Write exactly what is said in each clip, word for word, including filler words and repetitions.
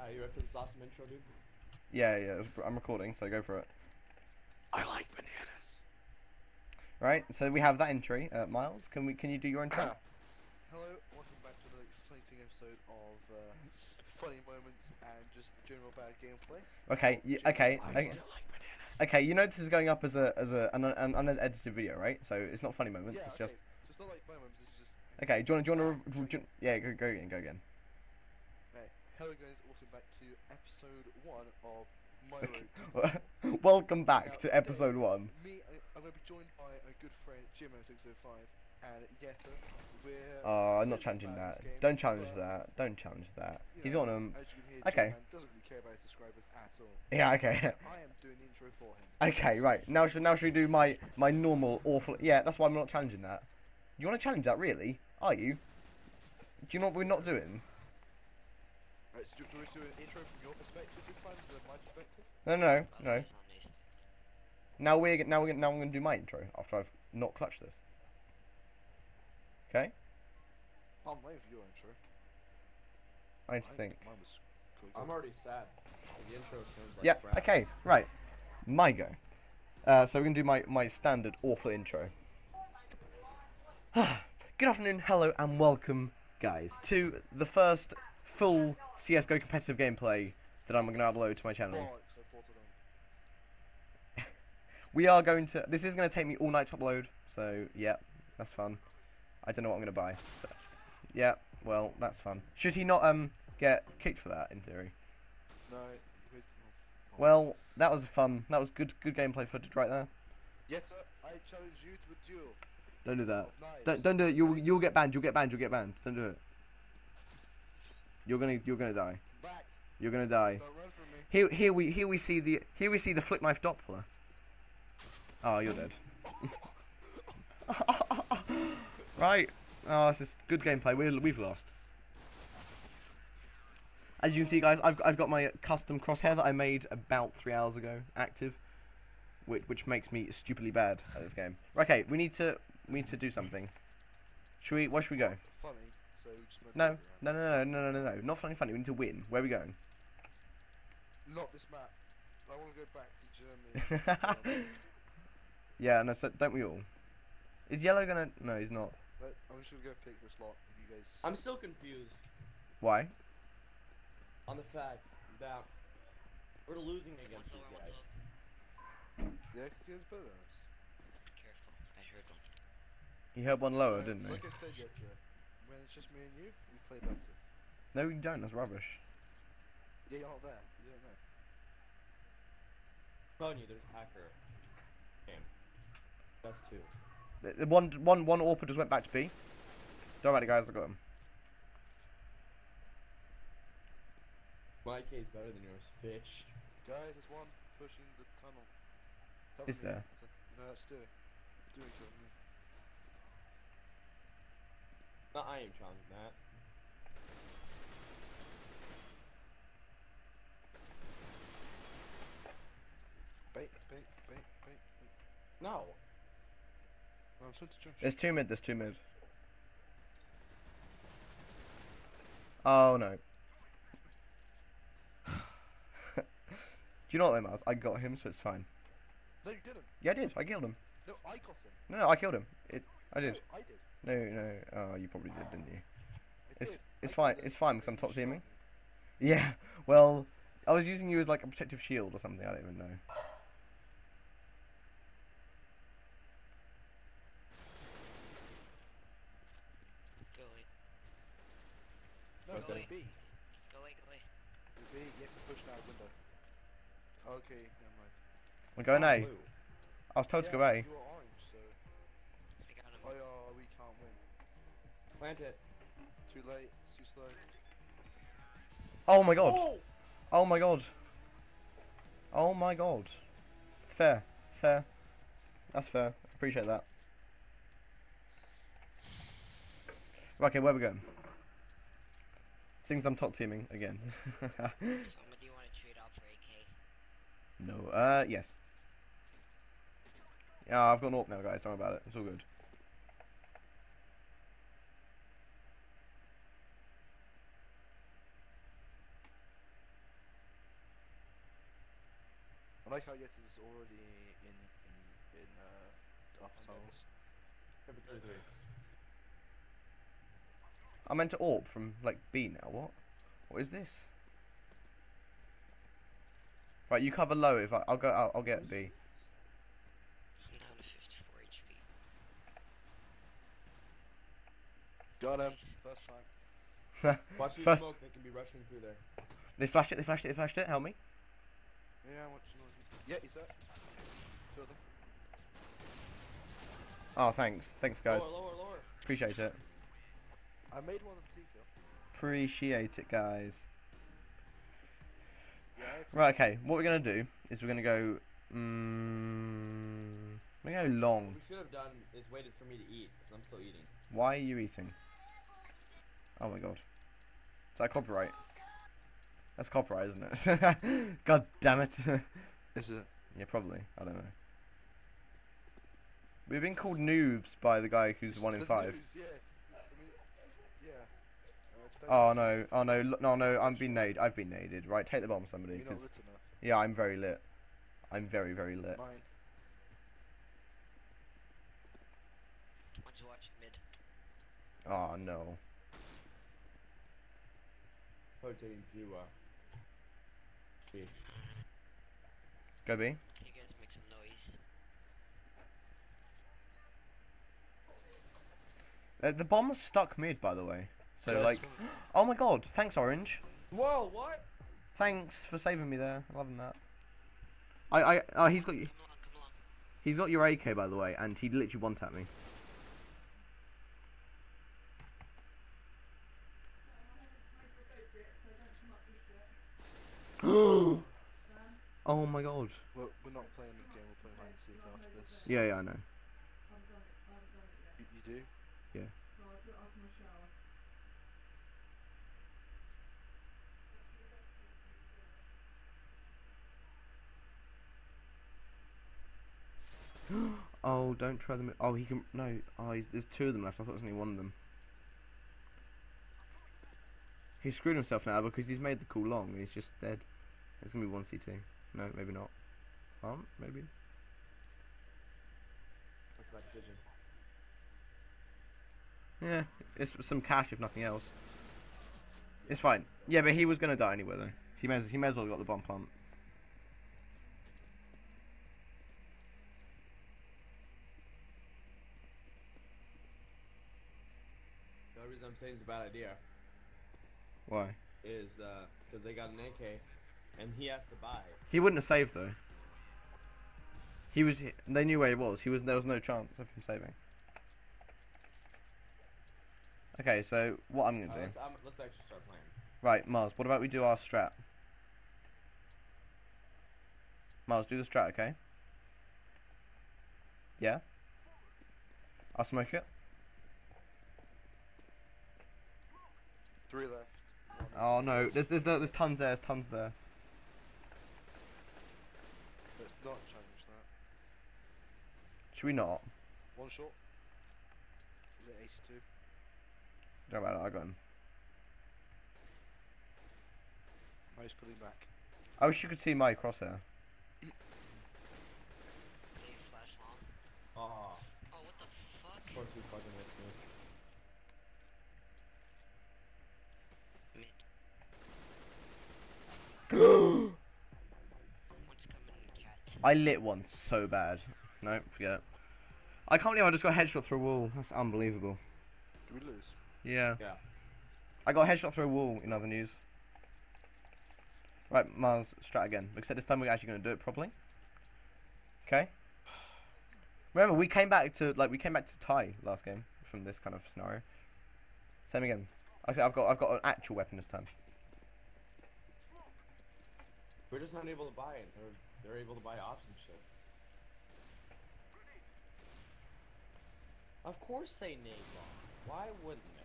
Are you ready for this awesome intro, dude? Yeah, yeah, I'm recording, so go for it. I like bananas. Right, so we have that entry. Uh, Miles, can we? Can you do your intro? Hello, welcome back to another exciting episode of uh, funny moments and just general bad gameplay. Okay, y okay, I okay. still like bananas. Okay, you know this is going up as a as a an, an unedited video, right? So it's not funny moments. Yeah, it's okay. just So it's not like funny moments, it's just... okay. Do you want do you want to? Do you, yeah, go go again, go again. Right, hello guys, welcome back to episode one of My Road to Welcome back Now, to today, episode one. Me, I, I'm going to be joined by a good friend, Jim oh six oh five, and Yetta. We're... Oh, I'm we're not challenging bad at that. this game, Don't challenge but, that. Don't challenge that. you He's know, on him. As you can hear, Okay. Jim doesn't really care about his subscribers at all. Yeah. Okay. I am doing the intro for him. Okay. Right. Now should now should we do my my normal awful? Yeah. That's why I'm not challenging that. You want to challenge that, really? Are you? Do you know what we're not doing? Right, so do, do we do an intro from your perspective this time instead of my perspective? No, no, no. Now we're now we're now I'm going to do my intro after I've not clutched this. Okay. I'm waiting for your intro. I need to I think. Mine was cool. I'm already sad. The intro sounds like Yeah. crap. Okay. Right. My go. Uh, so we're gonna do my my standard awful intro. Good afternoon, hello, and welcome, guys, to the first full C S G O competitive gameplay that I'm gonna upload to my channel. Bollocks, I bought it on. We are going to. This is gonna take me all night to upload. So yeah, that's fun. I don't know what I'm gonna buy. So yeah, well that's fun. Should he not um get kicked for that in theory? No. Wait, oh, Well, that was fun. That was good good gameplay footage right there. Yetta, I challenge you to a duel. Don't do that. Of knives. Don't don't do it. You'll you'll get banned. You'll get banned. You'll get banned. Don't do it. You're gonna you're gonna die. Back. You're gonna die. Don't run from me. Here here we here we see the here we see the flip knife Doppler. Oh, you're dead. Right. Oh, this is good gameplay. We we've lost. As you can see, guys, I've I've got my custom crosshair that I made about three hours ago active, which which makes me stupidly bad at this game. Okay, we need to we need to do something. Should we? Where should we go? Funny, so just make No, it no, no, no, no, no, no, no. Not funny, funny. We need to win. Where are we going? Not this map. I want to go back to Germany. Um, Yeah, no. So don't we all? Is yellow gonna? No, he's not. let, I'm just gonna go pick this lot. You guys. I'm still confused Why? on the fact that we're losing against these guys. Yeah, because you guys are better than us. Careful, I heard one. He heard one lower, Um, didn't he? Like I said, Yetta, when it's just me and you, we play better. No, you don't. That's rubbish. Yeah, you're not there. You don't know. I'm telling you, there's a hacker. Game. That's two. The, the one, one, one Orpa just went back to B. Don't worry, guys. I got him. My K is better than yours, bitch. Guys, there's one pushing the tunnel. Cover Is me. there? It's a- No, let's do it. Do it, cover me. No, I ain't challenging that. Bait, bait, bait, bait, bait. No. No, I'm trying to jump. There's two mid. There's two mid. Oh no. Do you know what, though, Miles? I got him, so it's fine. No, you didn't. Yeah, I did. I killed him. No, I got him. No, no, I killed him. It. I did. No, I did. No, no. Oh, you probably did, didn't you? I It's did. it's I fine. killed It's him. fine because I'm You top shot teaming. me. Yeah. Well, I was using you as like a protective shield or something. I don't even know. Go away. No, Okay. go B. Go away, go away. Go B. Yes, I pushed out window. Okay, never mind. We're going I'm A. blue. I was told to Yeah, go A. You are orange, so. I got him. Oh, yeah, we can't win. Plant it. Too late. Too slow. Oh my god. Oh! Oh my god. Oh my god. Fair. Fair. That's fair. Appreciate that. Right, okay, where we going? Things I'm top teaming again. Somebody want to trade off for A K? No. Uh, yes. Yeah, I've got an AWP now, guys. Don't worry about it. It's all good. like how Yet is already in in in uh, upper tunnels. Pivot thirty-three. I meant to AWP from like B now. What? What is this? Right, you cover low. If I, I'll go, I'll, I'll get B. I'm down to fifty-four H P. Got him. First time. Watch you First- smoke, they can be rushing through there. They flashed it. They flashed it. They flashed it. Help me. Yeah, I'm watching. Yeah, he's there. Two of them. Oh, thanks. Thanks, guys. Lower, lower, lower. Appreciate it. I made one of them T-kill. Appreciate it, guys. Yeah. Right, okay. What we're gonna do is we're gonna go. Mm, we're gonna go What long. we should have done is waited for me to eat, because I'm still eating. Why are you eating? Oh my god. Is that copyright? That's copyright, isn't it? God damn it. Is it? Yeah, probably. I don't know. We've been called noobs by the guy who's It's one in the five. news, yeah. I mean, yeah. Uh, Oh don't- no! Oh no! lo- No! No! I'm being naded. I've been naded. Right, take the bomb, somebody. You're not 'Cause lit enough. yeah, I'm very lit. I'm very, very lit. Mine. Want to watch mid? Oh no! Rotating to, uh... B. Go B. Can you guys make some noise? Uh, the bomb's stuck mid, by the way. So Yeah, like, it's one- oh my god! Thanks, Orange. Whoa, what? Thanks for saving me there. Loving that. I, I, oh, he's got you. Come along, come along. He's got your A K, by the way, and he literally one tapped me. Oh my god. Well, we're not playing the game. We're playing hide and seek after this. Yeah, yeah, I know. You, you do? Yeah. Oh, don't try them. Oh, he can. No. Oh, he's, there's two of them left. I thought it was only one of them. He's screwed himself now because he's made the call long and he's just dead. It's gonna be one C T. No, maybe not. Um, maybe. What's that decision? Yeah, it's some cash if nothing else. It's fine. Yeah, but he was gonna die anyway though. He may as, he may as well have got the bomb plant. The only reason I'm saying it's a bad idea Why? is, uh, because they got an A K, and he has to buy. He wouldn't have saved though. He was. They knew where he was. He was. There was no chance of him saving. Okay, so what I'm gonna Uh, do? let's, um, let's actually start playing. Right, Mars. What about we do our strat? Mars, do the strat, okay? Yeah. I'll smoke it. Three left. One. Oh no, there's there's no, there's tons there. There's tons there. Let's not challenge that. Should we not? One shot. Is it eighty-two? Don't matter. I got him. Nice pulling back. I wish you could see my crosshair. They flash long. Oh, Oh, what the fuck? of course he fucking hits me. Mid. One's coming in cat. I lit one so bad. No, forget it. I can't believe I just got a headshot through a wall. That's unbelievable. Did we lose? Yeah. Yeah. I got a headshot through a wall in other news. Right, Mars, strat again. Except this time we're actually going to do it properly. Okay. Remember, we came back to like we came back to tie last game from this kind of scenario. Same again. Like I said, I've got I've got an actual weapon this time. We're just not able to buy it. They're, they're able to buy ops and shit. Of course they nade bomb. Why wouldn't they?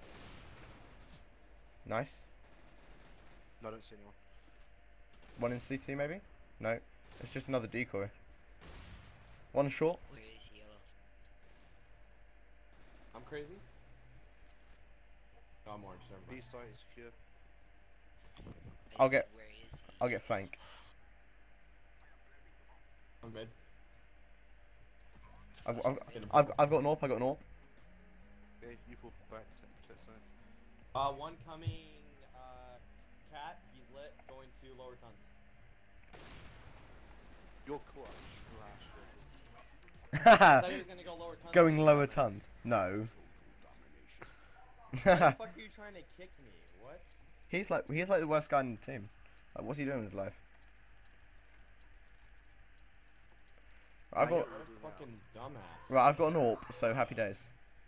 Nice. No, I don't see anyone. One in C T maybe? No. It's just another decoy. One short. Where is yellow? I'm crazy? Oh, I'm orange, never B mind. site is secure. I I'll said, get- Where is he? I'll get flank. I'm mid. I've, I've, I've, I've got an AWP, I've got an AWP. Okay, you pull back to protect side. Uh, one coming, uh, cat, he's lit, going to lower tons. Your core is trash. I thought he was gonna go lower tons. Going lower tons. No. Why the fuck are you trying to kick me? What? He's like he's like the worst guy in the team. Like, what's he doing with his life? I've got What a fucking dumbass. right. I've got an AWP, so happy days.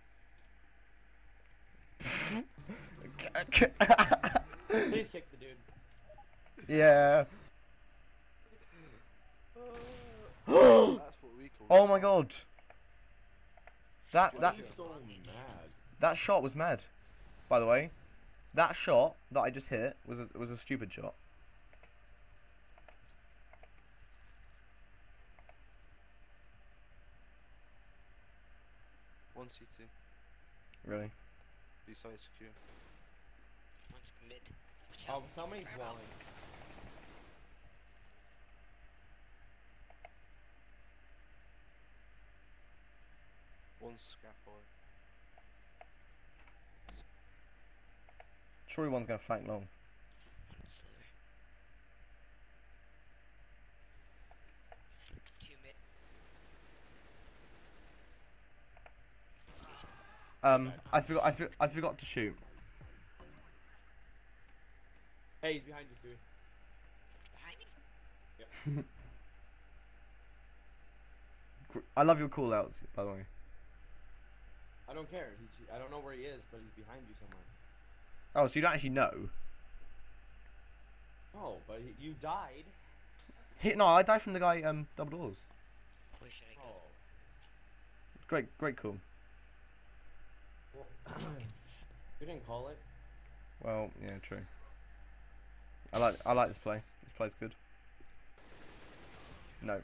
Please kick the dude. Yeah. That's what we call Oh my god. That Why that are you so mad? that shot was mad. By the way, that shot that I just hit was a, was a stupid shot. one C T. Really. B side secure. One's mid. Watch Oh, out. somebody's walling. One scaffold. Surely one's gonna flank long. One's lower. Two mid. Um, I forgot I, for, I forgot to shoot. Hey, he's behind you, Sue. Behind me? I love your call outs, by the way. I don't care. He's, I don't know where he is, but he's behind you somewhere. Oh, so you don't actually know? Oh, but he, you died. He, no, I died from the guy um double doors. Where should I go? Oh. Great, great call. Well, you didn't call it. Well, yeah, true. I like I like this play. This play's good. No.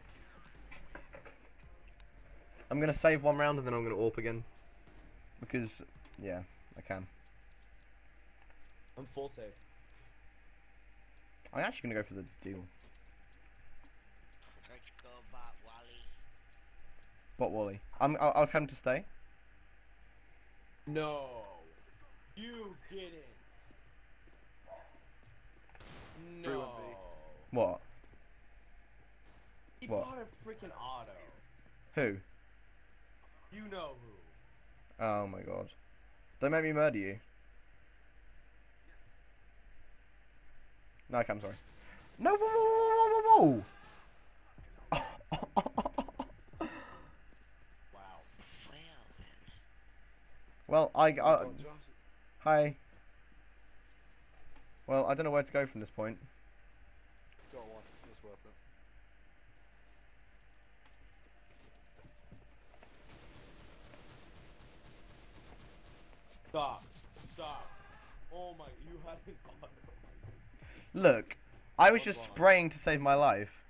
I'm gonna save one round and then I'm gonna AWP again. Because yeah, I can. I'm full save. I'm actually gonna go for the deal. Let's go, bot Wally. Bot Wally. I'm I'll, I'll tell him to stay. No, you didn't. Three one No. B. What? He What? bought a freaking auto. Who? You know who. Oh my god. Don't make me murder you. No, okay, I'm sorry. No, whoa, whoa, whoa, whoa, whoa, whoa. Wow. Well, then. Well, I, I Oh, Josh. hi. Well, I don't know where to go from this point. Got one. It's worth it. Stop. Stop. Oh my, you had an auto. Look, I was just Hold on. spraying to save my life,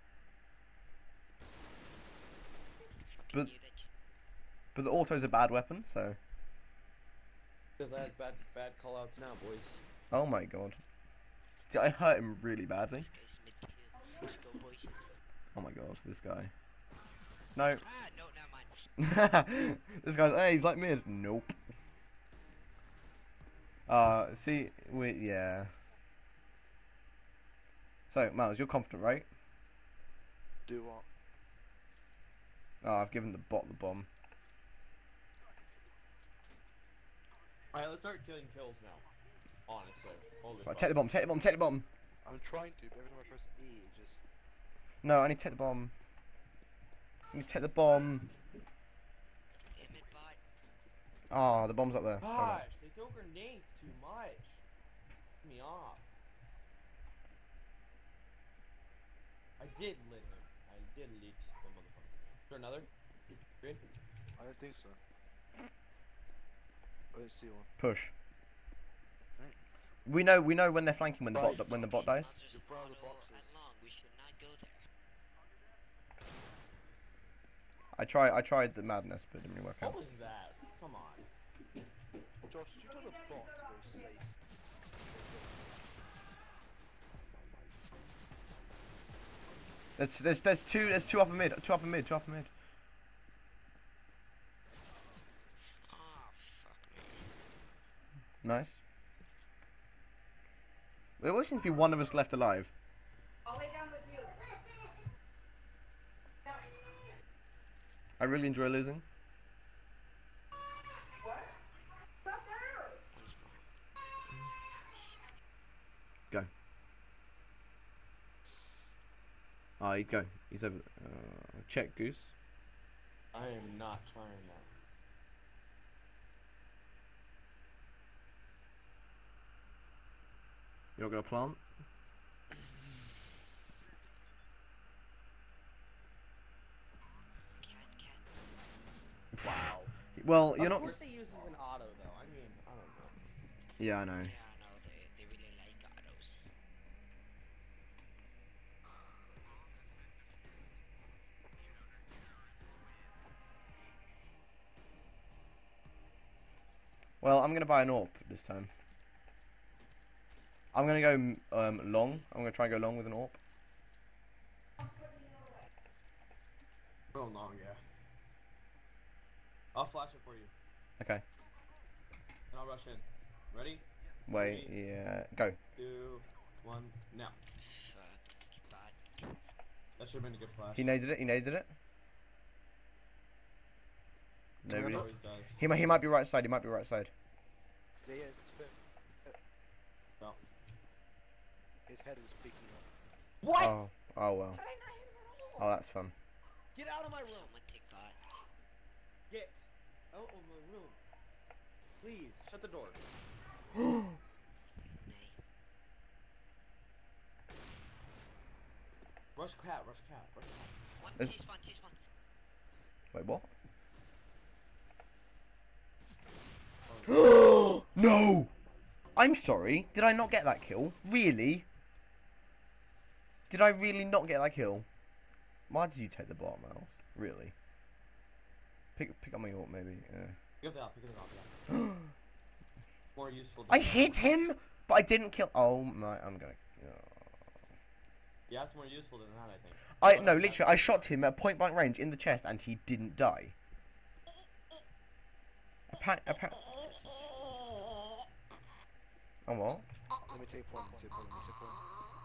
Fucking But- knew that you- but the auto's a bad weapon, so. Because I have bad, bad call outs now, boys. Oh my god. See, I hurt him really badly. This guy's mid too. Let's go, boys. Oh my god, this guy. No. Ah, no, never mind. This guy's, hey, he's like mid. Nope. Uh, see, we, yeah. So, Miles, you're confident, right? Do what? Oh, I've given the bot the bomb. Alright, let's start killing kills now. Honestly. Holy Right, fuck. take the bomb, take the bomb, take the bomb. I'm trying to, but every time I press E, it just. No, I need to take the bomb. I need to take the bomb. Yeah, mid bot. Ah, the bomb's up there. Hold on. Gosh, they throw grenades too much. Piss me off. I did lit him. I did lit the motherfucker. Is there another? Green? I don't think so. I don't see one. Push. Right. We know, we know when they're flanking when the Right. bot when the bot dies. Monsters In front of the auto boxes. at long. We should not go there. I try, I tried the madness, but it didn't really work What out. was that? Come on. Josh, did you tell the bot to go say? s- There's there's there's two there's two upper mid, two upper mid, two upper mid. Oh, fuck me. Nice. There always seems to be one of us left alive. I'll lay down with you. I really enjoy losing. What? Not there. Go. Ah, he'd go. He's over. Uh, check Goose. I am not trying that. You're not gonna plant. Cat, cat. Wow. Well, you're of not. course he uses an auto though. I mean, I don't know. Yeah, I know. Yeah, I know, they, they really like autos. Well, I'm gonna buy an AWP this time. I'm gonna go um, long. I'm gonna try and go long with an AWP. Real long, yeah. I'll flash it for you. Okay. And I'll rush in. Ready? Wait. Three, Yeah. Go. two, one, now. Fuck, bad. That should have been a good flash. He naded it. He naded it. Do we Nobody. have Always does. He might. He might be right side. He might be right side. Yeah, yeah, it's fair. No. His head is peeking up. What? Oh. Oh well. How did I not hit him at all? Oh, that's fun. Get out of my room. Someone take bot. Get out of my room. Please, shut the door. Nay. Rush cat, rush cat, rush cat. One, Is- T-spawn, T-spawn. Wait, what? Oh, No! I'm sorry. Did I not get that kill? Really? Did I really not get that kill? Why did you take the bottom mouse? Really? Pick pick up my ult maybe. Yeah. pick it up, pick it up, yeah. More useful. I than- hit him, but I didn't kill. Oh my! I'm gonna. Yeah, it's more useful than that, I think. I no, literally, I shot him at point blank range in the chest, and he didn't die. Appa- appa- oh what? Let me take one, let me take one, let me take one.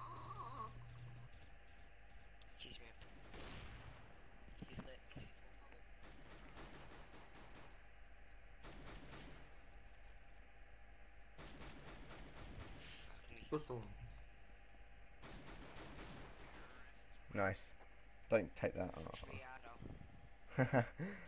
He's ramp. He's lit. Fuck me. Whistle. Nice. Don't take that. Free auto. Oh.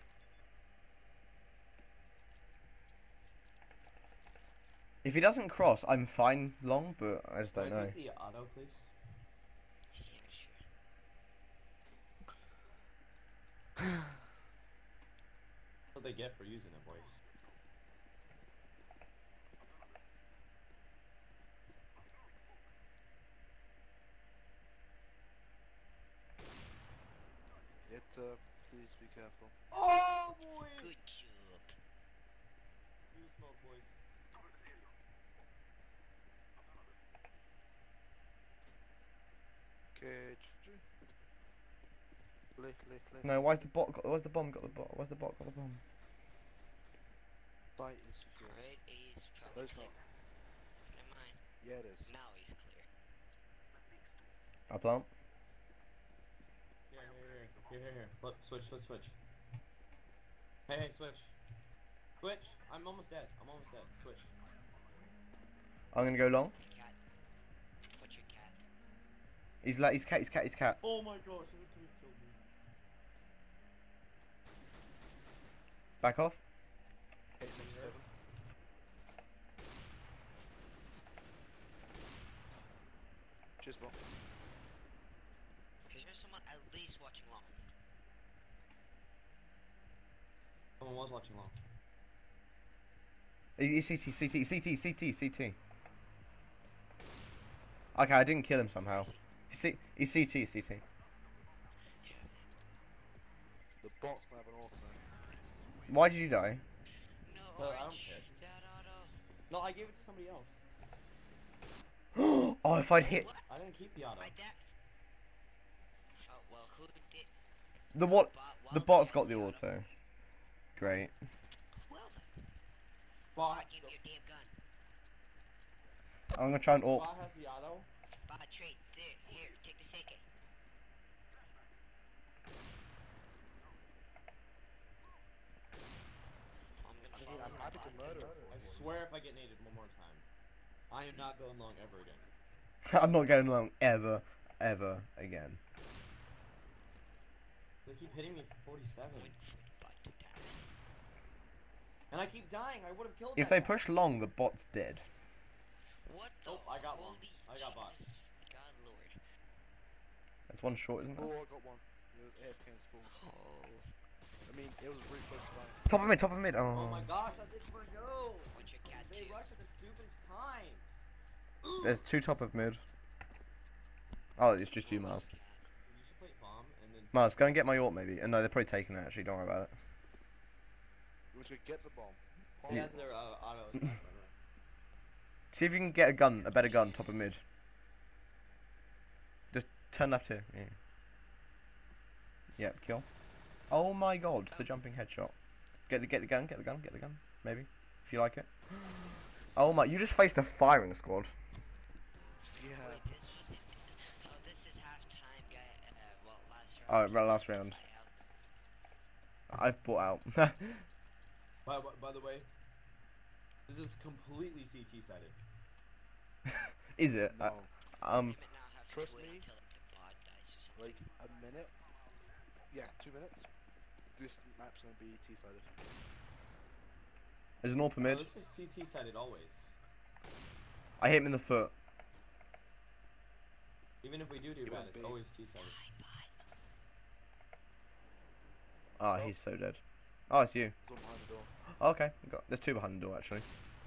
If he doesn't cross, I'm fine long, but I just don't Can I know. take the auto, please? Yeah, sure. That's what they get for using it, boys. Yet, uh, please be careful. Oh boy! Good job. Use smoke, boys. Okay, G G. Lick, lick, lick. No, why's the bot got? Why's the bomb got the bot? Why's the bot got the bomb? Site is secure. Alright, A's No, probably it's clear. not. Never mind. Yeah, it is. Now he's clear. I plant. Here, here, here, here, here, here. Flip, switch, switch, switch. Hey, hey, switch. Switch. I'm almost dead. I'm almost dead. Switch. I'm gonna go long. Cat. What's your cat? He's like, he's cat, he's cat, he's cat. Oh my gosh, it could have killed me. Back off. eight seventy-seven. Cheers, bro. Is there someone at least watching long? Someone was watching long. He- He's C T, C T, C T, C T, C T. Okay, I didn't kill him somehow. He's C, he's C T, C T. The bot's gonna have an auto. Why did you die? No, No, I don't orange. care. That auto. No, I gave it to somebody else. Oh, if I'd hit. What? I didn't keep the auto. My dad. Oh. Who did? The what? Bot, The well, bot's yes, got the you know. auto. Great. Well, Bot, bot, give me your damn gun. I'm gonna try and au- bot has the auto. Bot, trade. There, here, take the second. I'm I gonna mean, follow I'm the happy to bot. murder. I swear if I get naded one more time, I am not going long ever again. I'm not going along ever, ever again. They keep hitting me for forty-seven. Wait for the bot to die. And I keep dying. I would have killed If that they guy. push long, the bot's dead. What the? Oh, I got one. holy I got bot. Jesus God Lord. That's one short, isn't Oh, it? I got one. It was A F K and spawn. Oh. I mean, it was really close to dying. Top of mid, top of mid. Oh Oh. my gosh, I did for go. What's your cat They do? rush at the stupidest times. There's two top of mid. Oh, it's just you, Miles. You should play bomb and then. Miles, go and get my ult maybe. Uh, no, they're probably taking it actually. Don't worry about it. We should get the bomb. Bomb. Yeah, their uh, auto attack. See if you can get a gun, a better gun, top of mid. Just turn left here. Yeah. Yep, kill. Oh my god, the jumping headshot. Get the get the gun, get the gun, get the gun. Maybe, if you like it. Oh my, you just faced a firing squad. Yeah. Wait, this was it. Oh, this is halftime, guy. Uh, well, last Oh, round. right, last round. Buyout. I've bought out. By, by, by the way, this is completely C T sided. Is it? No. Uh, um, We might now have to trust wait me, until like, the bot dies or something. Like a minute. Yeah, two minutes. This map's gonna be T-sided. there's an AWP No, mid. this is C T sided always. I hit him in the foot. Even if we do do You bad, went it's big. always T sided. Ah, he's so dead. Oh, it's you. There's one behind the door. Oh, okay, got, there's two behind the door actually.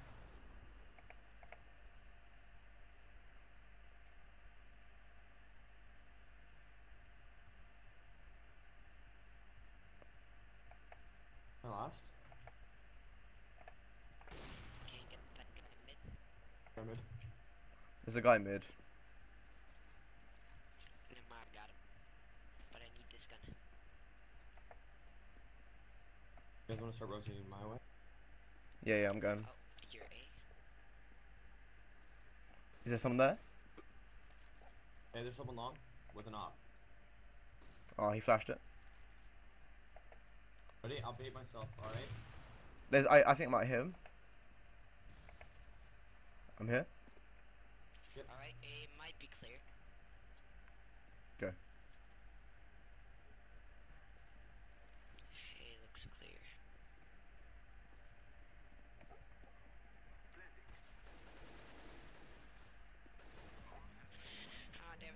I lost. Can you get that guy mid? Pyramid. There's a guy mid. Never mind, I got him. But I need this gun. You guys want to start rotating my way? Yeah, yeah, I'm going. Oh, you're A. Is there someone there? Hey, there's someone long with an op. Oh, he flashed it. Ready? I'll bait myself. All right. There's, I, I think I might hit him. I'm here. Alright, A might be clear. Go. A looks clear. Ah, damn it.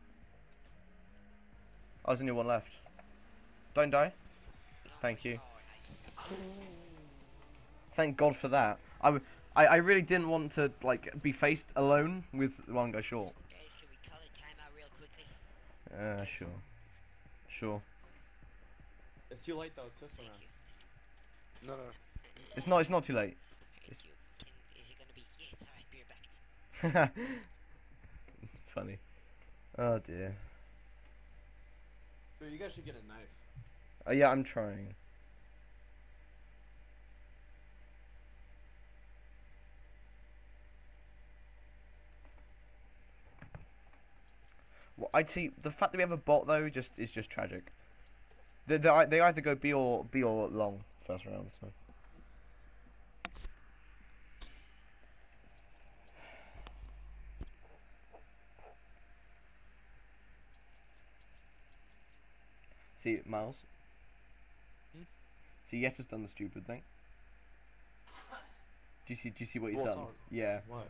Oh, there's only one left. Don't die. No, Thank you. Oh, nice. Thank God for that. I, w- I, I really didn't want to like be faced alone with one guy short. Guys, can we call it timeout real quickly? Uh, sure. Sure. It's too late though. It's pistol Thank round. you. No, no. It's not. It's not too late. Thank It's- you. Can, is it gonna be? Yeah, alright, be right back. Funny. Oh dear. Dude, you guys should get a knife. Oh yeah, I'm trying. Well, I'd see the fact that we have a bot though just is just tragic. They they, ei- they either go B or B or long first round. So. See, Miles. Hmm? See, Yes has done the stupid thing. Do you see? Do you see what he's What's done? on? Yeah. What?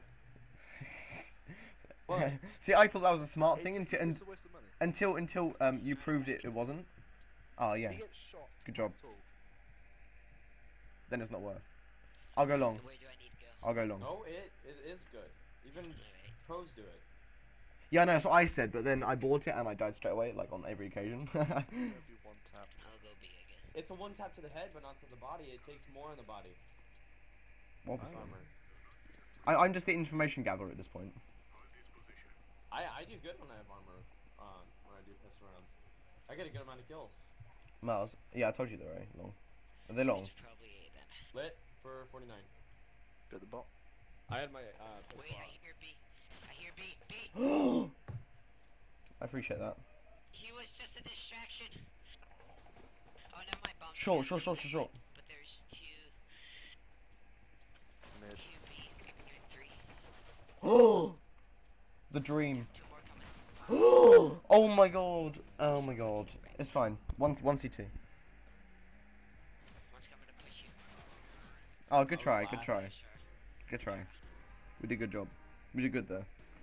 What? See, I thought that was a smart thing It's, until it's a waste of money. until until um you proved it. It wasn't. Oh yeah. He gets shot. Good job. at all. Then it's not worth. I'll go long. Where do I need to go? I'll go long. No, it it is good. Even Alright. pros do it. Yeah, no, that's what I said. But then I bought it and I died straight away, like on every occasion. It's gonna be one tap. I'll go B, I guess. It's a one tap to the head, but not to the body. It takes more on the body. Obviously. Armor. I, I'm just the information gatherer at this point. I I do good when I have armor on when I do pistol rounds. I get a good amount of kills. Miles. Yeah, I told you they're very long. Are they long? It's probably A then. Lit for forty-nine. Got the bot. I had my uh. pistol Wait, I out. hear B. I hear B. B. I appreciate that. He was just a distraction. Oh, no, my bomb. Short, short, short, short, short. But there's two. Mid. Two B. Maybe even three. The dream. Two more coming. Oh my god. Oh my god. It's fine. One, one C T. One's coming to push you. Oh, good Oh, try, wow. good try. Sure. Good try. We did a good job. We did good there.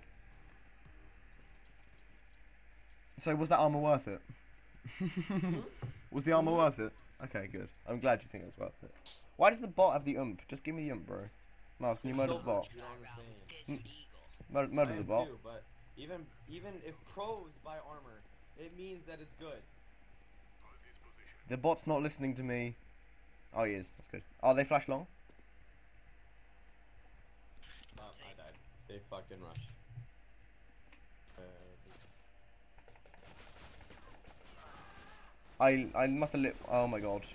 So was that armor worth it? Was the armor worth it? Okay, good. I'm glad you think it was worth it. Why does the bot have the ump? Just give me the ump, bro. Miles, can you murder the bot? You don't understand. Mm. Desert Eagle. Murder, I murder am the bot. too, but even even if pros buy armor, it means that it's good. The bot's not listening to me. Oh, he is. That's good. Oh, they flash long? Oh, I died. They fucking rush. Uh, I I must have lit. Oh my god.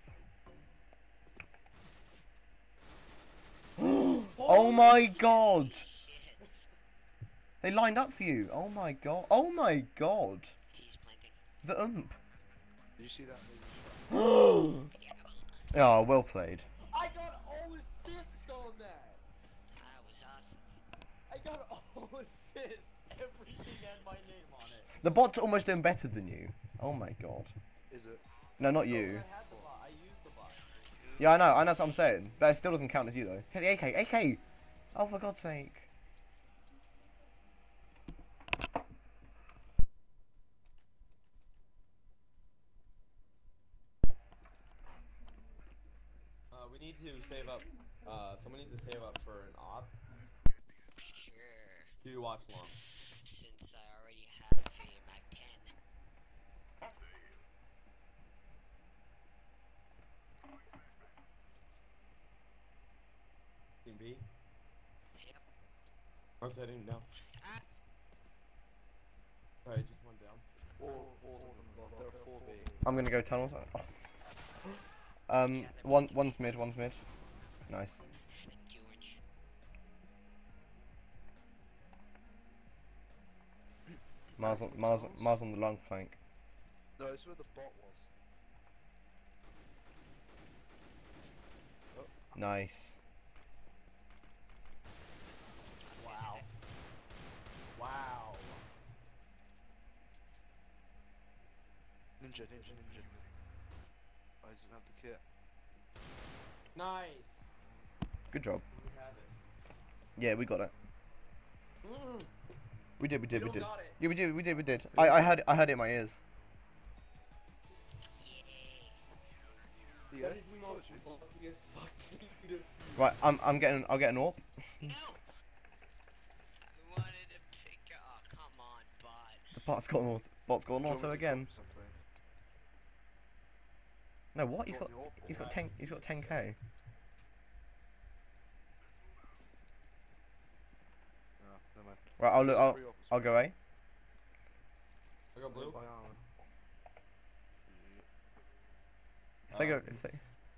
Oh my god! Shit. They lined up for you. Oh my god. Oh my god. He's planting. The ump. Did you see that? Oh, well played. I got all assists on that. That was awesome. I got all assists. Everything had my name on it. The bot's almost doing better than you. Oh my god. Is it? No, not No, you. I had the bot. I used the bot. Yeah, I know. I know what I'm saying. But it still doesn't count as you though. Take the A K. A K. Oh, for God's sake. Uh, we need to save up. Uh, someone needs to save up for an op. Sure. Do watch long. Since I already have a Mac ten. Team B. Yep. Rotating down. Ah. Alright, just one down. All, all of them. Well, there are four B. I'm gonna go tunnels. Oh. Um, one, one's mid, one's mid. Nice. Thank you, Orange. Mars on, Mars, Mars on the long flank. No, this is where the bot was. Nice. Wow. Wow. Ninja, ninja, ninja. Oh, he doesn't have the kit. Nice. Good job. We have it. Yeah, we got it. Mm. We did, we did, We we don't did. got it. Yeah, we did, we did, we did. I, I heard, I heard it in my ears. Yeah, That is the most luckiest fucking defeat. Right, I'm, I'm getting, I'll get an AWP. No! I wanted to pick a. Oh, come on, bot. The bot's got an auto. Bot's got an Do you want auto me to again. drop something? No, what? He's Drop got, your- he's got ten, he's got ten K. No, never mind. Right, I'll look. Just a I'll, free offer. I'll go A. I got blue. Buy armor. If they Uh, go, if they,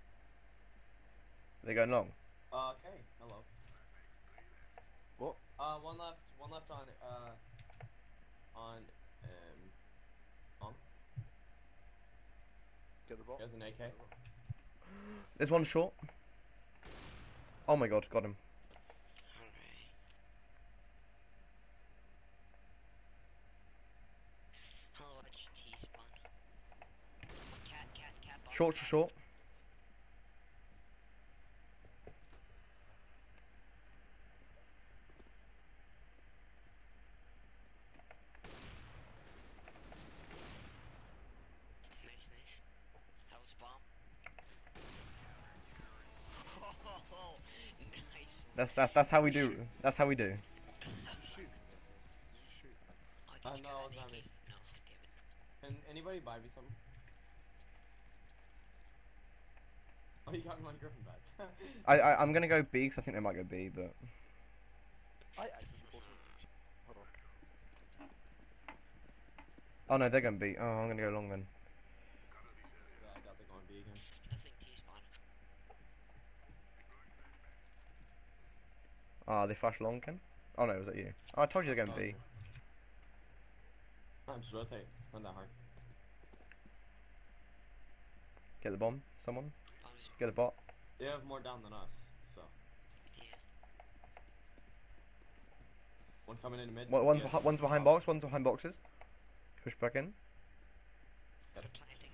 they going long. Uh, okay. Hello. What? Uh, one left. One left on. Uh, on. Um. On. Get the bot. He has an A K. Get the bot. There's one short. Oh my god, got him. Alright. I'll watch T spawn. Cat, cat, cat. bot, Short to cat. short. Nice, nice. That was a bomb. Oh, nice. That's that's that's how we do. That's how we do. Did you shoot? Did you shoot? Oh, Uh, did you no, get it's that not A K? me. No, damn it. Can anybody buy me some? Oh, you got me one Griffin back. I, I I'm gonna go B because I think they might go B, but I actually bought it. Hold on. Oh no, they're gonna be. Oh, I'm gonna go long then. Yeah, I doubt they're going B again. Nothing T-spawn. Ah, they flash long, Ken? Oh no, was that you? Oh, I told you they're going Oh, B. okay. No, just rotate. It's not that hard. Get the bomb, someone. Bombs. Get a bot. They have more down than us, so. Yeah. One coming in mid. One- One's, Yeah. behi- one's behind box, one's behind boxes. Push back in. They're planting.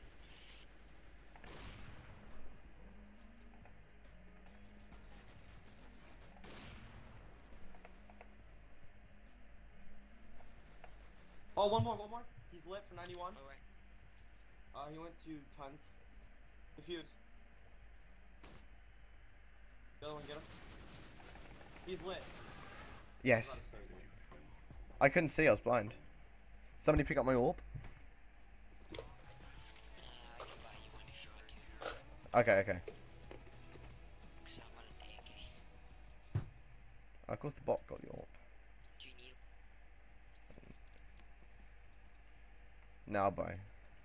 Oh, one more, one more. He's lit for ninety-one. Oh, where? Uh, he went to tons. Defuse. The other one, get him. He's lit. Yes. Gotta say, dude. I couldn't see, I was blind. Somebody pick up my orb. Uh, I can buy you one if you want to. Okay, okay. Cause I want an A K. Of course the bot got the orb. Do you need? Now I'll buy. Alright.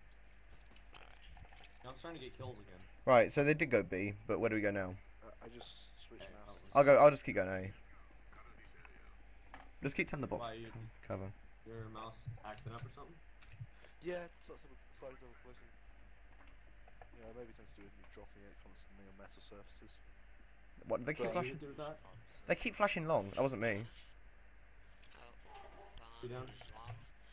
Now I'm starting to get kills again. Right, so they did go B, but where do we go now? Uh, I just switched Hey, mouse. I'll go, I'll just keep going A. Just keep telling the box Why, you, cover. your mouse acting up or something? Yeah, it's not some slightly double clicking. Yeah, maybe something to do with me dropping it constantly on metal surfaces. What, they keep But- flashing? Do that? They keep flashing long, that wasn't me. Oh, You bomb down? is long.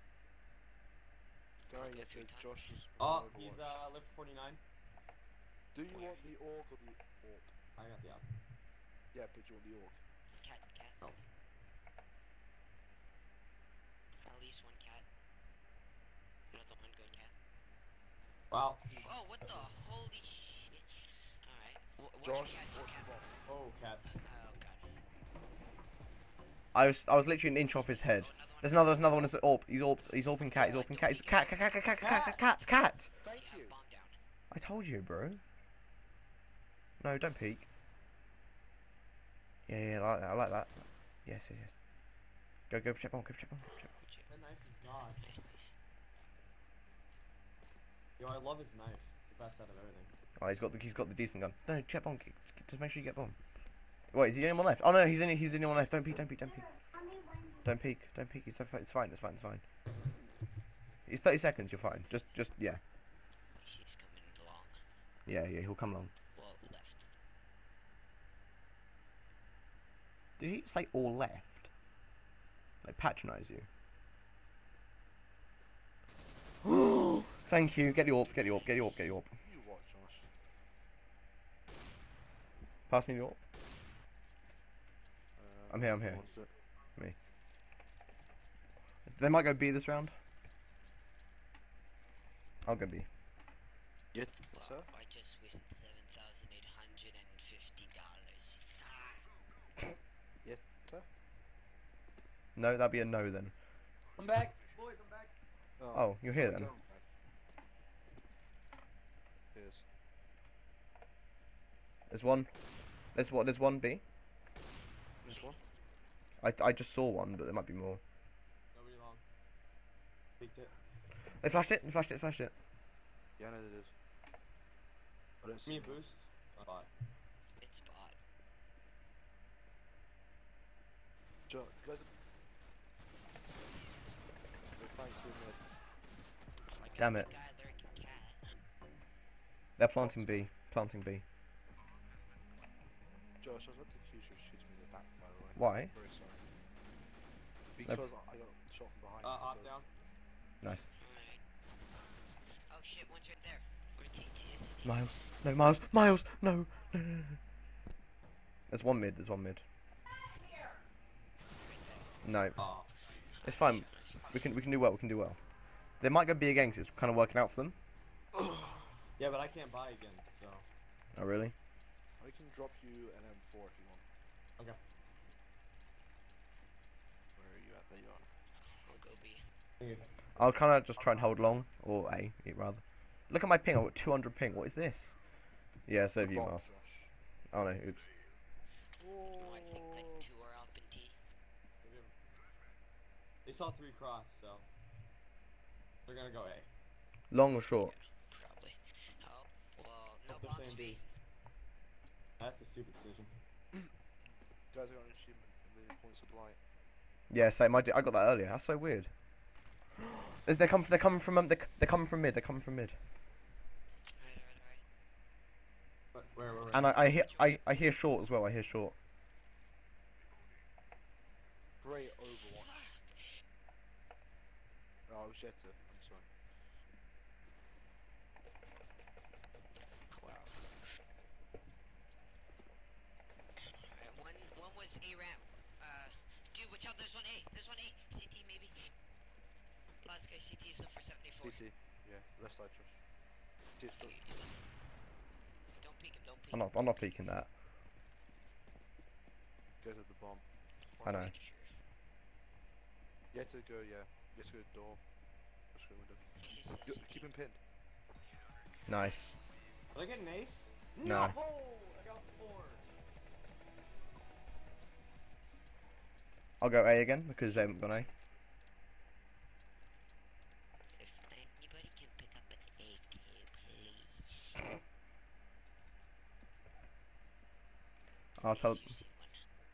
Guy, Go yeah, three so times. Josh is Oh, on he's Overwatch. uh, lift forty-nine. Do you want the orc or the orc? I got the app. Yeah, but you want the orc. Cat, cat. Oh. At least one cat. Another one good cat. Wow. Oh, what the holy shit. Alright. Wh- Watch Josh, cat, watch cat. the bomb. Oh, cat. Oh god. I was I was literally an inch off his head. There's another there's another one that's orb. He's orb he's orping cat, he's orping cat, he's cat cat cat cat cat cat cat cat. Thank Yeah, you. bomb down. I told you, bro. No, don't peek. Yeah, yeah, I like that, I like that. Yes, yes, yes. Go, go, check bomb, go, check bomb, go, check bomb. That knife is god. Nice, nice. Yo, I love his knife. It's the best out of everything. Oh, he's got the he's got the decent gun. No, check bomb, g- g- just make sure you get bomb. Wait, is he the only one left? Oh no, he's only he's the only one left. Don't peek, don't peek, don't peek. Don't peek, don't peek. It's so fi- it's fine, it's fine, it's fine. It's thirty seconds. You're fine. Just just yeah, He's coming along. yeah, yeah. He'll come along. Well, left. Did he say all left? Like patronize you? Thank you. Get the orb. Get the orb. Get the orb. Get the orb. You watch, Josh. Pass me the orb. Uh, I'm here, I'm who here. wants it? They might go B this round. I'll go B. Yeah, Well, sir. I just wasted seven thousand eight hundred and fifty dollars. Ah. Yeah, sir. No, that'd be a no then. I'm back. Boys, I'm back. Oh, you're here I'm then. going back. Here's. There's one. There's what? There's one B. Just one. I I just saw one, but there might be more. Nobody long. Peeked it. They flashed it. They flashed it. Flashed it. Yeah, I know they did. I don't Give see me a them. boost. Oh, bot. It's bot. Jo- guys, they're fighting through mid. Like a Damn big it. Guy lurking cat. They're planting B. Planting B. Josh, I was about to accuse you of shooting me in the back, by the way. Why? Very sorry. Because I got shot from behind. Uh, so off it's- down. Nice. Alright. Oh shit, one's right there. Or T T is it? Miles. No, Miles. Miles. No. No. No. No. no. There's one mid. There's one mid. No. Oh. It's fine. We can we can do well. We can do well. They might go B again 'cause it's kind of working out for them. Yeah, but I can't buy again, so. Oh really? I can drop you an M four if you want. Okay. Where are you at? There you are. I'll go B. Thank you. I'll kind of just try and hold long or A rather. Look at my ping. I've got two hundred ping. What is this? Yeah, so have you, Bomb Miles. rush. Oh no. Oops. No, I think like two are up in T. They saw three cross, so. They're gonna go A. Long or short? Probably. Oh, well, no They're bombs saying B. B. That's a stupid decision. Guys, I got an achievement a million points of light. Yeah, same. I, did, I got that earlier. That's so weird. They come. They're coming from. Um, they they're coming from mid. They're coming from mid. Alright, alright, alright. But where, where, where? And I, I hear. I, I hear short as well. I hear short. Great Overwatch. Oh, Jetta. I'm sorry. Wow. Alright, one, one was A ramp. Uh, dude, watch out, there's one A. There's one A. C T maybe. Last guy, C T is up for seventy-four. D T. Yeah, left side trash. D T. Don't peek him, don't peek I'm him. not. I'm not peeking that. Goes at the bomb. I know. Jetta go, yeah. Jetta go door. Let's go window. He's, uh, Yo, C T. keep him pinned. Nice. Did I get an ace? No. I got four. I'll go A again because they haven't gone A. If anybody can pick up an A K, please. I'll tell. You see one.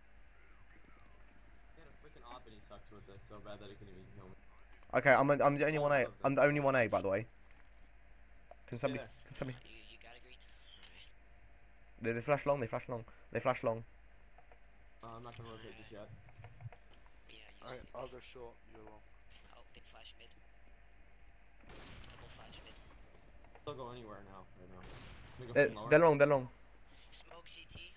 He had a freaking op and he sucked with it so bad that he couldn't even kill me. Okay, I'm. I'm the only one A. I'm the only one A, by the way. Can Stay somebody? there. Can somebody? You, you got a green? Alright. They, they flash long. They flash long. They flash long. Uh, I'm not gonna rotate just yet. Yeah, you Alright, see. I'll go short. You're long. Oh, big flash mid. Double flash mid. They'll go anywhere now, right now. Let me go They're, fucking lower. they're long. They're long. Smoke C T.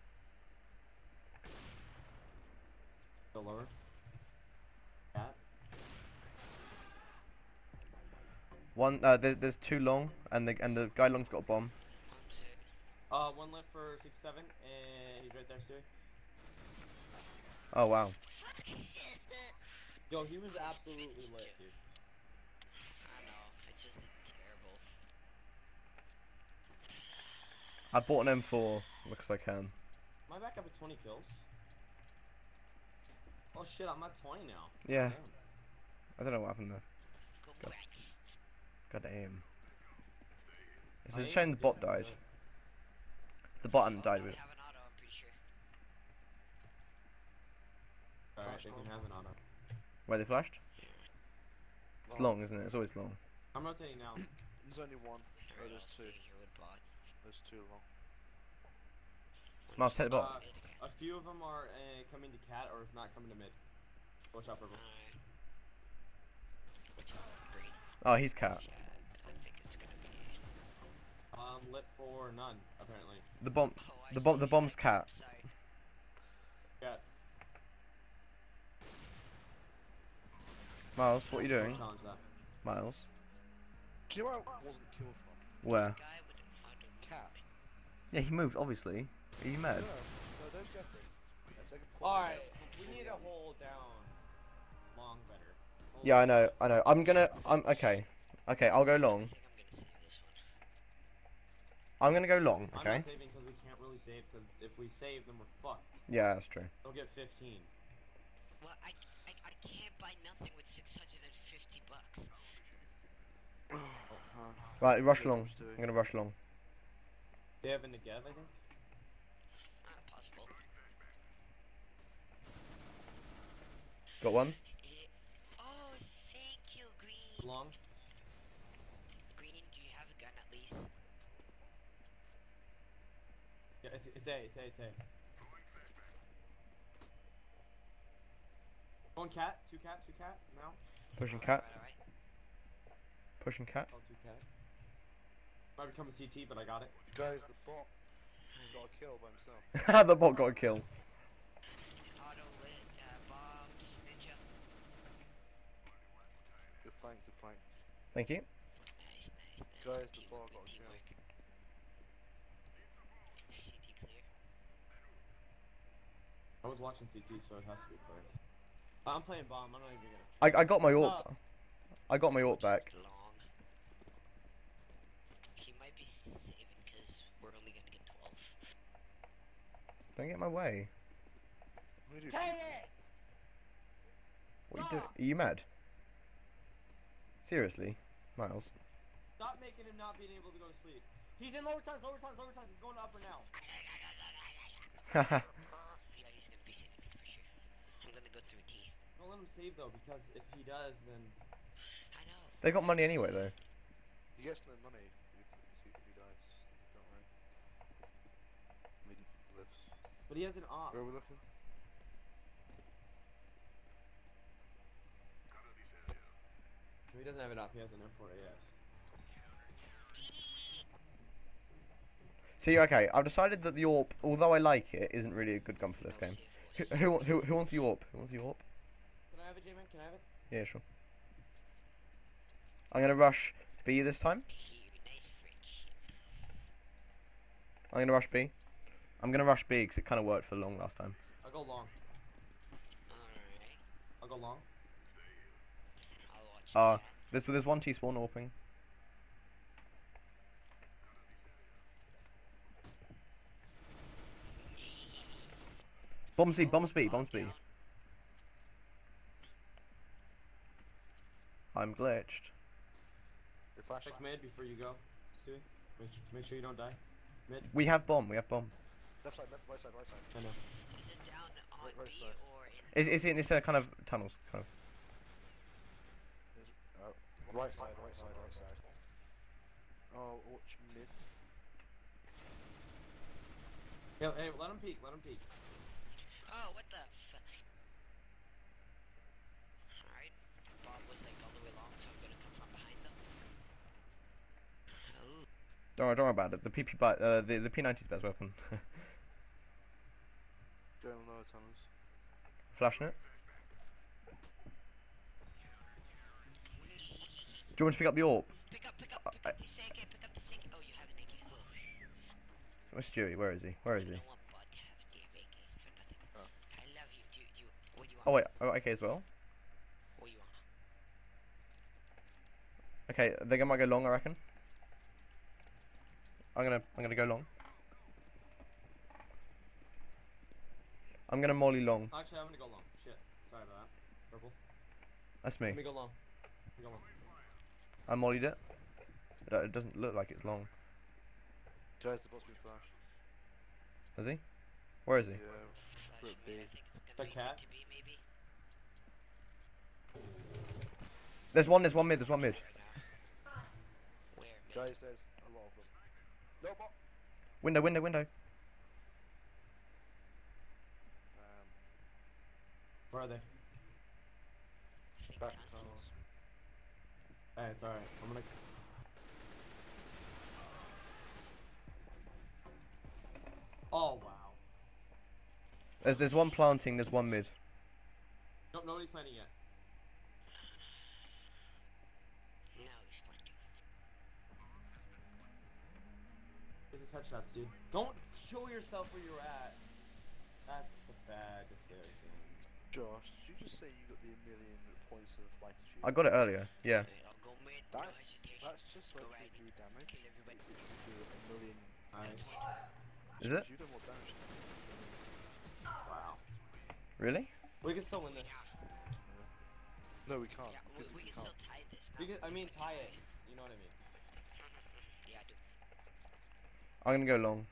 Go lower. Cat. One. Uh, there, there's two long, and the and the guy long's got a bomb. Bombs hit. Uh, one left for six seven, and he's right there, Stewie. Oh wow. Yo, he was absolutely lit, dude. I know, it's just terrible. I bought an M four because I can. Am I back up at twenty kills? Oh shit, I'm at twenty now. Yeah. Damn. I don't know what happened there. Go God. Brax. God damn. It's My a aim shame is the bot different, died. but- The bot hadn't Oh, died no, with. they have an auto, I'm pretty sure. Alright, Flash they can long. have an auto. Where they flashed? It's long, isn't it? It's always long. I'm rotating now. There's only one. Oh, Alright, there's I'll two. stay here with bot. There's two long. Miles, take the bot. Uh, a few of them are uh, coming to cat, or if not, coming to mid. Watch out, purple. Alright. Watch out, green. Oh, he's cat. Yeah, I think it's gonna be. Um, lit for none, apparently. The bomb. Oh, I The bomb. see The it. bomb's cat. Sorry. Cat. Miles, what are you doing? Challenge that. Miles. Do you know where I wasn't killed from? Where? Guy with a fountain. Cat. Yeah, he moved. Obviously. Are you No, mad? no, don't get it. It's like a Alright, we need to hold down long better. Hold Yeah, I on. know. I know. I'm gonna. I'm okay. Okay, I'll go I long. think I'm gonna save this one. I'm gonna go long. I'm Okay. not saving because we can't really save, because if we save, then we're fucked. Yeah, that's true. They'll get fifteen. Well, I, I, I can't buy nothing with six hundred fifty bucks. Right, rush Yeah, long. I'm doing. I'm gonna rush long. They have a Negev, I think. Not possible. Got one. Yeah. Oh, thank you, Green. Long. Green, do you have a gun at least? Yeah, it's, it's A, it's A, it's A. One cat, two cat, two cat, now. Pushing Alright, cat. alright, alright. Pushing cat. Oh, two cat. Might be coming C T, but I got it. Guys, the bot got a kill by himself. The bot got a kill. Auto lit, uh, bombs, ninja. Good flank, good flank. Thank you. Nice, nice, nice. Guys, the Teamwork, ball got a kill. teamwork. C T clear. I was watching C T, so it has to be clear. I'm playing bomb, I'm not even gonna. I I got my What's ort. up? I got my ort back. Long. He might be saving because we're only gonna get twelve. Don't get in my way. What do you do? What are you doing? Are you mad? Seriously? Miles. Stop making him not being able to go to sleep. He's in lower times, lower times, lower times. He's going to upper now. Yeah, he's gonna be saving me for sure. I'm gonna go through T. Don't let him save though, because if he does, then I know. They got money anyway though. He gets no money if he, if he, if he dies. Don't worry. I mean, lives. but he has an op. Where are we looking? He doesn't have an op. He has an M four A S. See, okay, I've decided that the AWP, although I like it, isn't really a good gun for this game. Who who who, who wants the AWP? Who wants the AWP? Can I have it, J-Man? Can I have it? Yeah, sure. I'm gonna rush B this time. Nice fridge. I'm gonna rush B. I'm gonna rush B because it kind of worked for long last time. I'll go long. Alright. I'll go long. I'll watch Uh, that. there's there's one T spawn AWPing. Bomb C, bomb B, bomb B. I'm glitched. The flash. Check mid before you go. Stewie. Make, su- make sure you don't die. Mid. We have bomb. We have bomb. Left side, left, right side, right side. I know. Is it down on Right- right B side. or in? It's it's in it's a kind of tunnels kind of. Uh, right side, right side, right side. Oh, watch mid. Hey, hey, let him peek. Let him peek. Oh, what the fuck? Alright. Bob was like all the way long, so I'm gonna come from behind them. Oh. Don't worry, don't worry about it. The P P bi- uh, the the P ninety is best weapon. Going lower tunnels. Flashing it. Do you want to pick up the AWP? Pick up, pick up, pick I- up the sink, pick up the sink. Oh, you have an A K. Oh. Where's Stewie? Where is he? Where is I he? don't want Bud to have the A K for nothing. Oh. I love you, dude. You, what do you want? Oh wait, oh, okay as well. What do you want? Okay, they might go long, I reckon. I'm gonna I'm gonna go long. I'm gonna molly long. Actually, I'm gonna go long. Shit. Sorry about that. Purple. That's Let me. me go long. Let me go long. I mollied it. It, uh, it doesn't look like it's long. Guys, the boss being flashed. Is he? Where is he? Yeah. Flash Put mid, B. I think it's The gonna be cat? mid to B, maybe. There's one. There's one mid. There's one mid. Right now. Where? Mid? Guys, there's a lot of them. No bot. Window. Window. Window. Um, Where are they? I think back tons. tunnels. Hey, it's alright. I'm gonna. Oh wow. There's there's one planting. There's one mid. Nope, nobody's planning yet. Now explain to me. Get his headshots, dude. Don't show yourself where you're at. That's a bad decision. Josh, did you just say you got the million points of latitude? I got it earlier. Yeah. Okay, I'll go mid. No That's hesitation. that's just Go like right. you do damage. Kill everybody. It's literally do a million. Nice. Is it? You do more damage. than me. Wow. Really? We can still win this. No, we can't. Yeah, we, because we we can can't. still tie this. We now. can, I mean, tie it. You know what I mean? Yeah, I do. I'm gonna go long.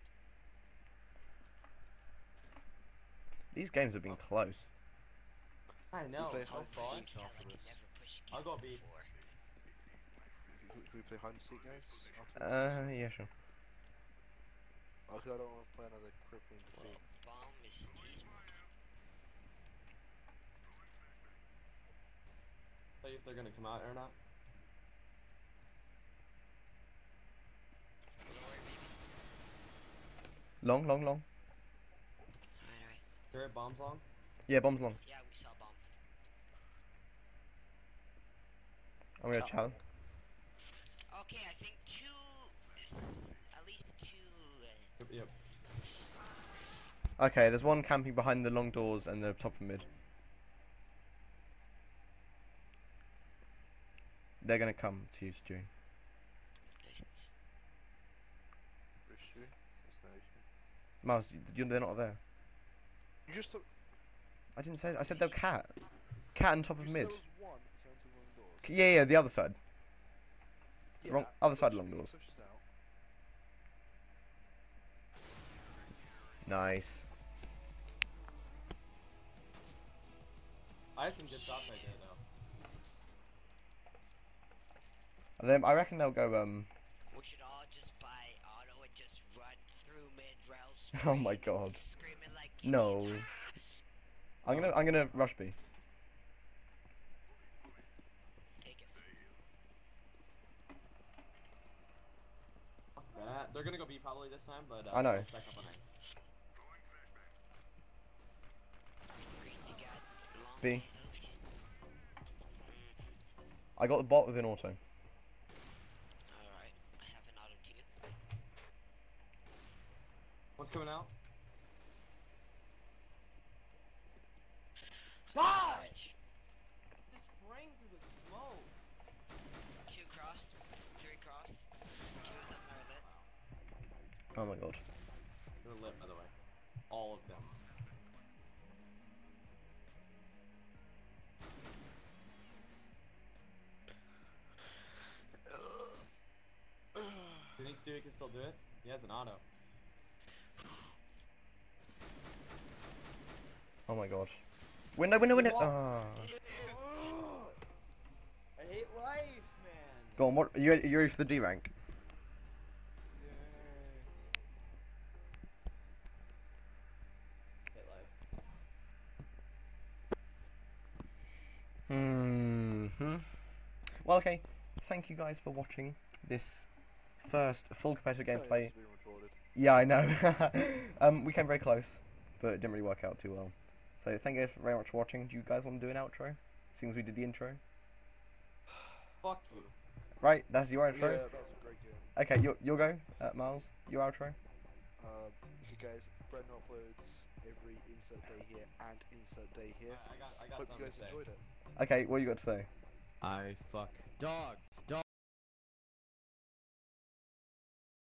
These games have been close. I know. play So hide and far. seek. Hell, I after can this. never push I'll go B. before. Can can we play hide and seek, guys? After this? Uh, yeah, sure. Okay, I don't want to play another crippling Well, defeat. bomb is T's one. Tell you if they're gonna come out or not. Lower, maybe. Long, long, long. Alright, alright. They're at bombs long. Yeah, bomb's long. Yeah, we saw bomb. I'm gonna Cut. challenge. Okay, I think two. Is at least two. Uh, Yep. yep. Okay, there's one camping behind the long doors and the top of mid. They're gonna come to you, Stewie. nice, nice. Issue? What's that issue? Miles, you, you- they're not there. You just took. I didn't say. I said they're cat. Cat on top of You mid. said there was one that came to one door. C- Yeah, yeah, the other side. Yeah, Wrong, other side push- along doors. push us out. Nice. I had some good shots right there, though. And then I reckon they'll go. Um. We should all just buy auto and just run through mid-rails. Oh my god. Screaming like No. idiots. I'm gonna. I'm gonna rush B. Take it. Fuck that. They're gonna go B probably this time, but uh, I know. we'll stack up on A. Green, you got long B. motion. I got the bot with an auto. Alright, I have an auto too. What's coming out? Orange. Just sprang through the smoke. Two cross, three cross. Two of them are lit. Oh my god. They're lit, by the way. All of them. Do you think Stewie can still do it? He has an auto. Oh my god. Window, window, window. Wall. Ah. I hate life, man. Go on. What? Are you ready, you ready for the D rank? Hate life. Hmm. Well, okay. Thank you guys for watching this first full competitive Oh, yeah, gameplay. it's being recorded. Yeah, I know. um, we came very close, but it didn't really work out too well. So thank you guys very much for watching. Do you guys want to do an outro? Seeing as we did the intro. Fuck you. Right, that's your Yeah, outro. that was a great game. Okay, you'll, you'll go, uh, Miles. Your outro. Um, okay, guys, Brendan uploads every insert day here and insert day here. I, I got, I got Hope something you guys to say. enjoyed it. Okay, what you got to say? I fuck dogs.